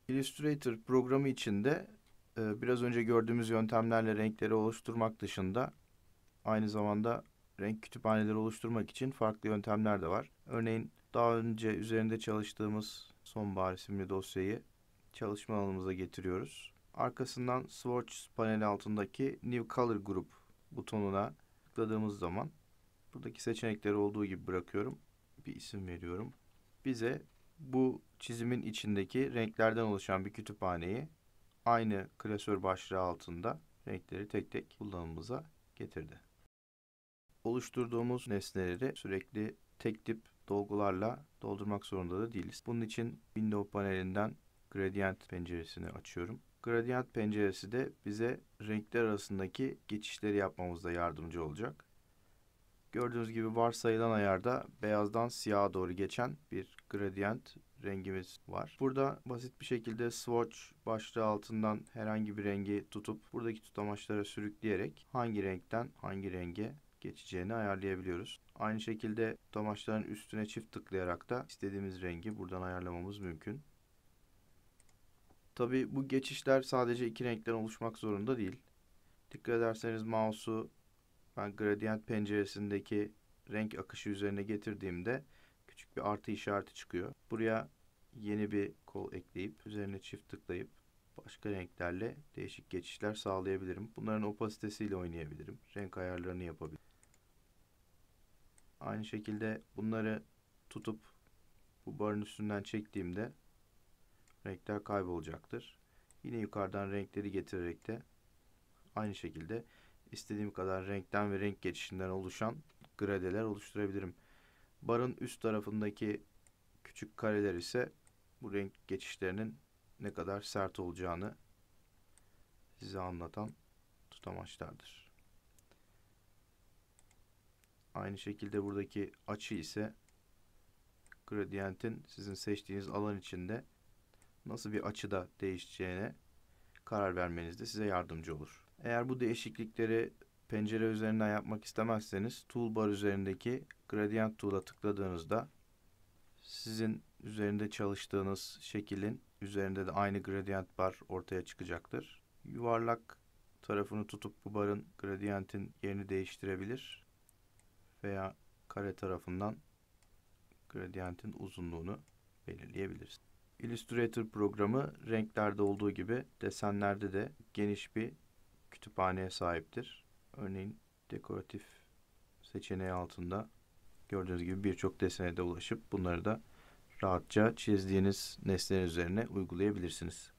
Illustrator programı içinde biraz önce gördüğümüz yöntemlerle renkleri oluşturmak dışında aynı zamanda renk kütüphaneleri oluşturmak için farklı yöntemler de var. Örneğin daha önce üzerinde çalıştığımız Sonbahar isimli dosyayı çalışma alanımıza getiriyoruz. Arkasından Swatches paneli altındaki New Color Group butonuna tıkladığımız zaman buradaki seçenekleri olduğu gibi bırakıyorum. Bir isim veriyorum. Bize bu çizimin içindeki renklerden oluşan bir kütüphaneyi aynı klasör başlığı altında renkleri tek tek kullanımımıza getirdi. Oluşturduğumuz nesneleri sürekli tek tip dolgularla doldurmak zorunda da değiliz. Bunun için Window panelinden Gradient penceresini açıyorum. Gradient penceresi de bize renkler arasındaki geçişleri yapmamızda yardımcı olacak. Gördüğünüz gibi varsayılan ayarda beyazdan siyaha doğru geçen bir gradient rengimiz var. Burada basit bir şekilde swatch başlığı altından herhangi bir rengi tutup buradaki tutamaçlara sürükleyerek hangi renkten hangi renge geçeceğini ayarlayabiliyoruz. Aynı şekilde tutamaçların üstüne çift tıklayarak da istediğimiz rengi buradan ayarlamamız mümkün. Tabii bu geçişler sadece iki renkten oluşmak zorunda değil. Dikkat ederseniz mouse'u ben gradient penceresindeki renk akışı üzerine getirdiğimde küçük bir artı işareti çıkıyor. Buraya yeni bir kol ekleyip üzerine çift tıklayıp başka renklerle değişik geçişler sağlayabilirim. Bunların opasitesiyle oynayabilirim. Renk ayarlarını yapabilirim. Aynı şekilde bunları tutup bu barın üstünden çektiğimde renkler kaybolacaktır. Yine yukarıdan renkleri getirerek de aynı şekilde istediğim kadar renkten ve renk geçişinden oluşan gradeler oluşturabilirim. Barın üst tarafındaki küçük kareler ise bu renk geçişlerinin ne kadar sert olacağını size anlatan tutamaçlardır. Aynı şekilde buradaki açı ise gradientin sizin seçtiğiniz alan içinde nasıl bir açıda değişeceğine karar vermenizde size yardımcı olur. Eğer bu değişiklikleri pencere üzerinden yapmak istemezseniz toolbar üzerindeki gradient tool'a tıkladığınızda sizin üzerinde çalıştığınız şekilin üzerinde de aynı gradient bar ortaya çıkacaktır. Yuvarlak tarafını tutup bu barın gradientin yerini değiştirebilir veya kare tarafından gradientin uzunluğunu belirleyebiliriz. Illustrator programı renklerde olduğu gibi desenlerde de geniş bir kütüphaneye sahiptir. Örneğin dekoratif seçeneği altında gördüğünüz gibi birçok desene de ulaşıp bunları da rahatça çizdiğiniz nesneler üzerine uygulayabilirsiniz.